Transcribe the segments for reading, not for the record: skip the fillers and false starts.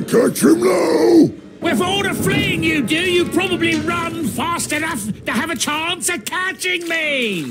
catch him now! With all the fleeing you do, you probably run fast enough to have a chance at catching me!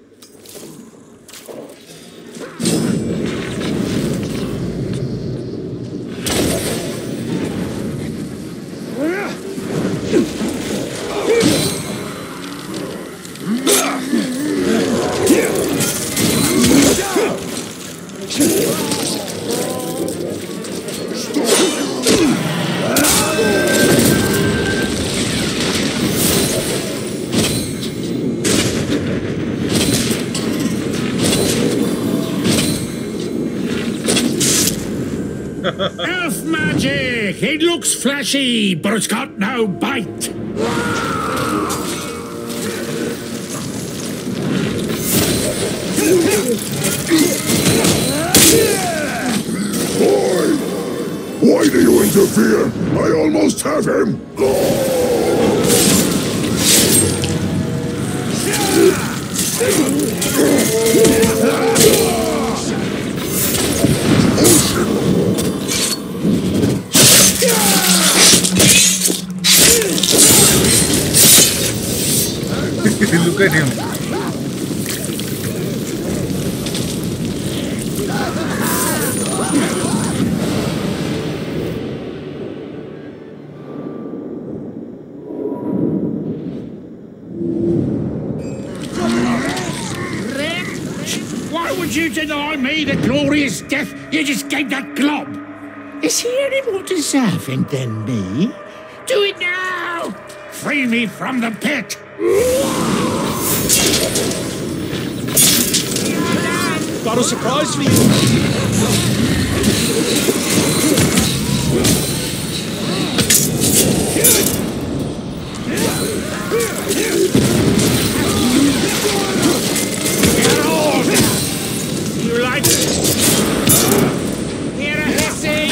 Elf magic! It looks flashy, but it's got no bite! Boy! Why do you interfere? I almost have him! Look at him. Why would you deny me the glorious death you just gave that glob? Is he any more deserving than me? Do it now! Free me from the pit! Got a surprise for you. Get on! You like it? Hear a hissing?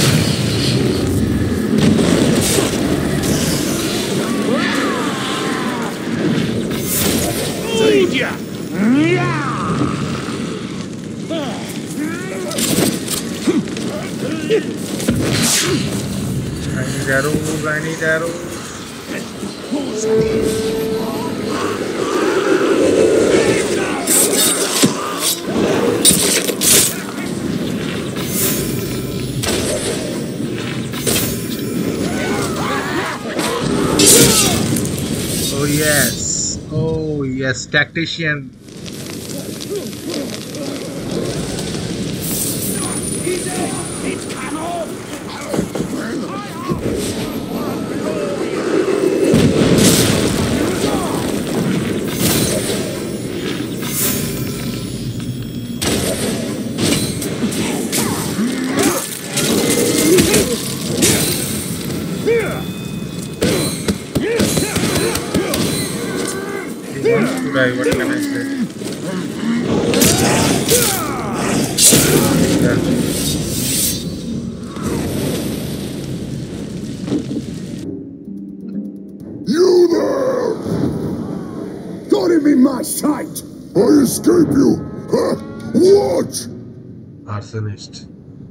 Lead ya! I need arrows. Oh yes, tactician. It's come off! What can I say? You there! Got him in my sight! I escape you! Huh? Watch! Arsonist.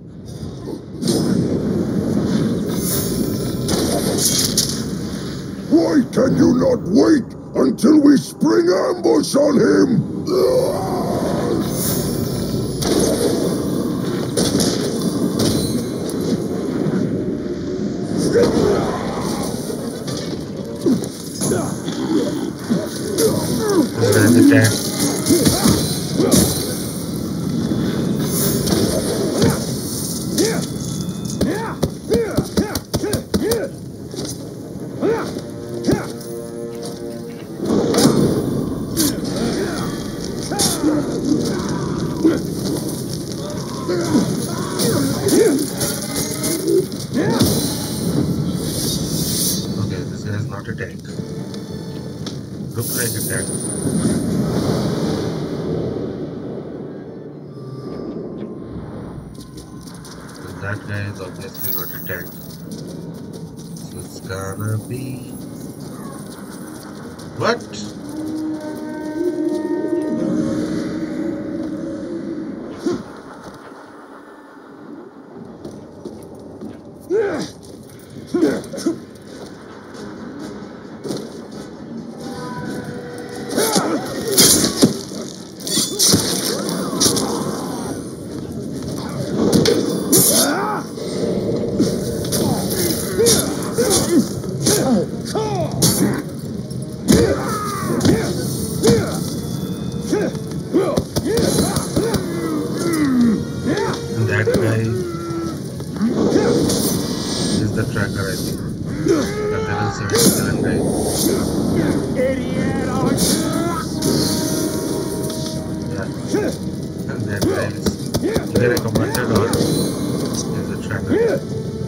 Why can you not wait until we spring ambush on him? Okay, this is not a tank. Looks like a tank. That guy is obviously not a tank. So it's gonna be... What? मेरे commander और there's a tracker.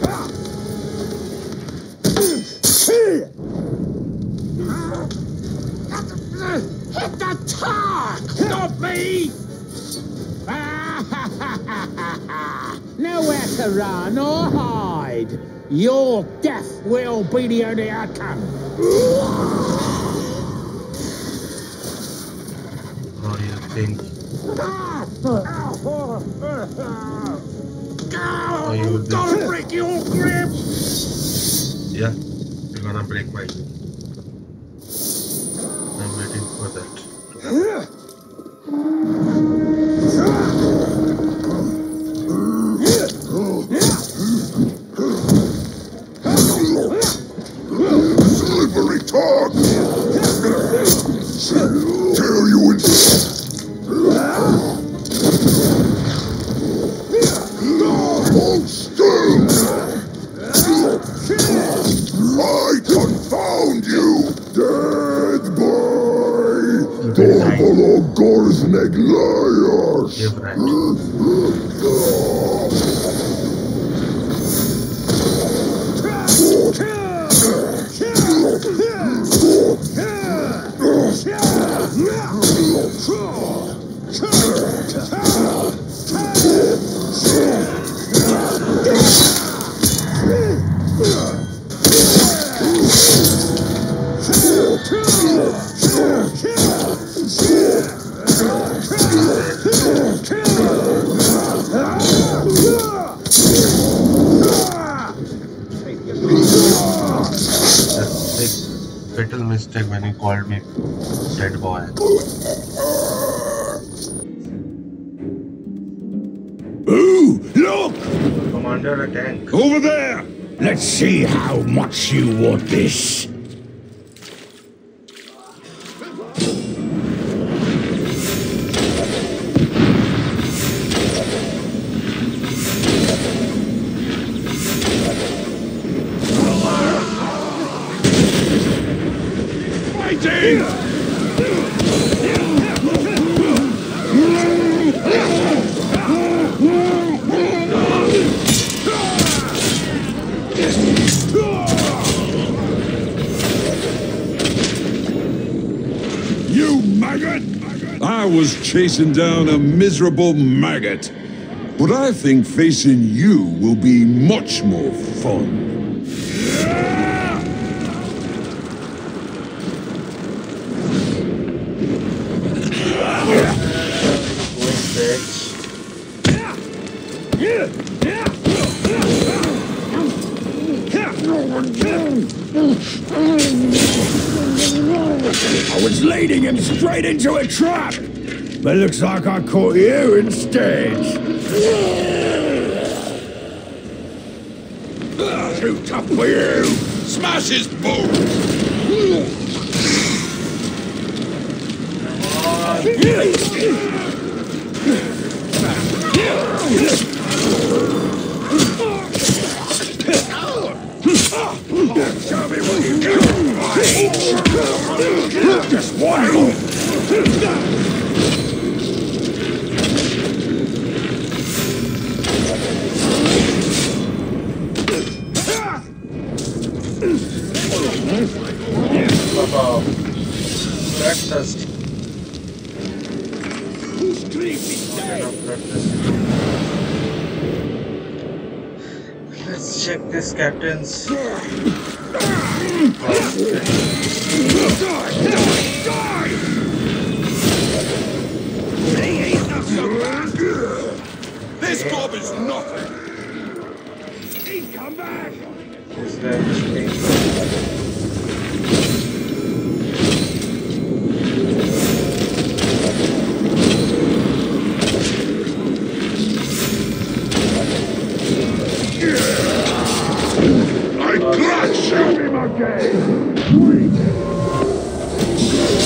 Hit the targ! Not me! Nowhere to run or hide. Your death will be the only outcome. What do you think? You will Don't break your grip! Yeah, you're gonna break my grip. I'm waiting for that. Slippery talk! Tear you in... Hold still! I confound you, dead boy! Dorbolo Gorsneg liars! Give right. Fatal mistake when you called me dead boy. Ooh, look! Commander, a tank. Over there! Let's see how much you want this. You maggot! I was chasing down a miserable maggot. But I think facing you will be much more fun. I was leading him straight into a trap, but looks like I caught you instead. Too tough for you. Smash his bones! Show me what you got. Just one more. Breakfast. Let's check this captain's. This mob is nothing! He's come back. This guy is I clutch him again!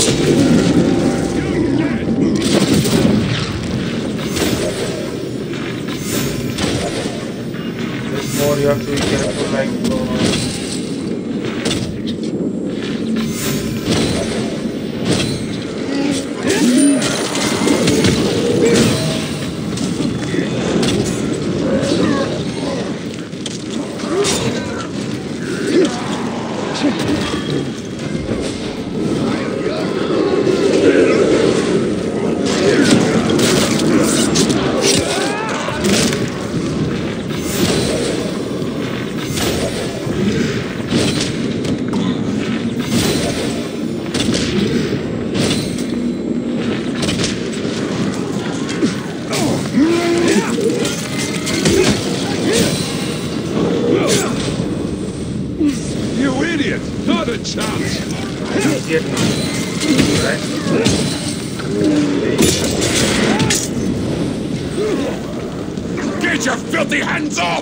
Get your filthy hands off!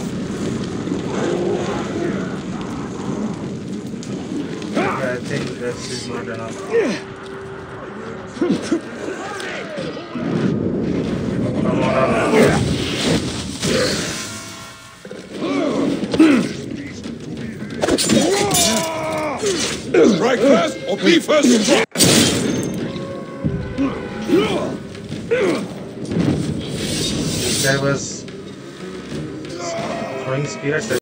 I think that is not enough. Come on. Strike first or be first struck! This guy was throwing spears at